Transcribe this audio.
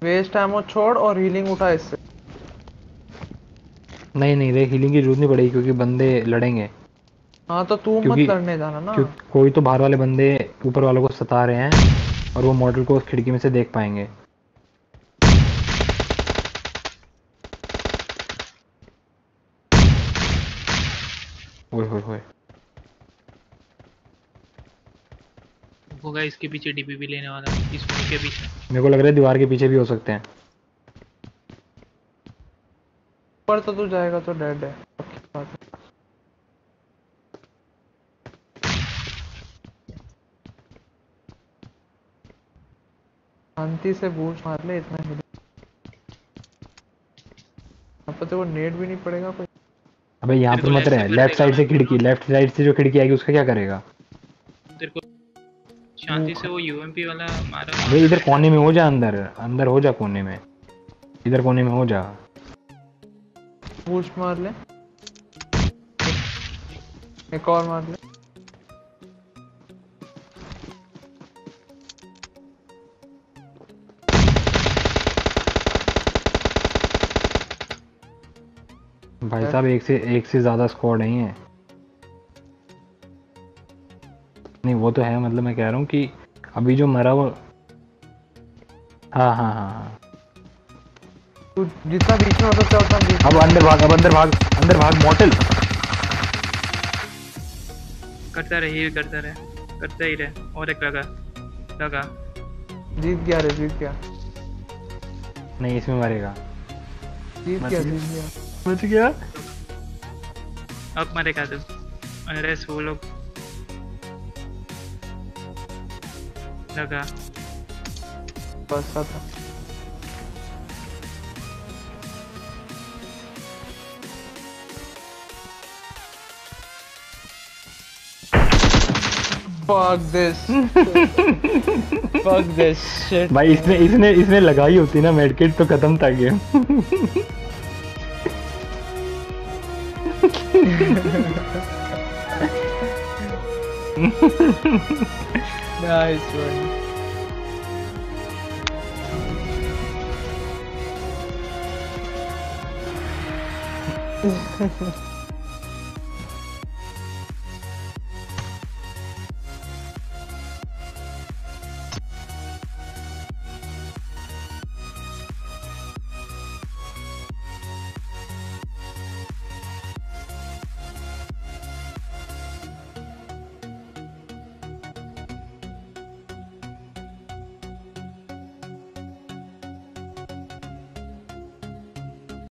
Waste ammo छोड़ और healing उठा इससे। नहीं नहीं देख, हीलिंग की जरूरत नहीं पड़ेगी क्योंकि बंदे लड़ेंगे। हाँ तो तू मत क्योंकि लड़ने जाना ना। कोई तो बाहर वाले बंदे ऊपर वालों को सता रहे हैं और वो मॉडल को उस खिड़की में से देख पाएंगे। ओए होए होए। होगा इसके पीछे डीपी भी लेने वाला, इस वॉल के पीछे। मेरे को लग रहा है दीवार के पीछे भी हो सकते हैं। ऊपर तो तू जाएगा तो डेड है, पक्की बात है। शांति से बूस्ट मार ले, इतना ही। यहाँ पर तो वो नेट भी नहीं पड़ेगा कोई। अबे यहाँ तेरे पे को मत लेफ्ट से रहे, पड़ लेफ्ट जाएगा साइड मैं से बोल रहा खिड़की, लेफ्ट साइड से जो खिड़की आएगी उसका क्या करेगा? हूँ तेरे को। शांति से वो यूएमपी वाला मारा वहाँ अबे पे इधर बैठा कोने है। में हो जा, अंदर अंदर हो जा कोने में, इधर कोने में हो जा। बूस्ट मार ले, एक और मार ले। भाई साहब एक से ज्यादा स्क्वाड नहीं है। नहीं वो तो है, मतलब मैं कह रहा हूँ कि अभी जो मरा वो। हाँ हाँ हाँ हाँ। तू जितना बीच में हो सकता है उतना बीच में। अब अंदर भाग, अब अंदर भाग, अंदर भाग मॉडल। करता रहे, ये करता रहे, करता ही रहे। और एक लगा लगा। जीत गया रे, जीत गया, नहीं इसमें मरेगा। जीत बच गया, गया। जीत गया। बच गया। अब मरेगा तू। अरे वो लोग लगा। बस था। Fuck this. Fuck this shit. भाई इसने इसने इसने लगाई होती ना मेडकिट तो खत्म था गेम। Nice one.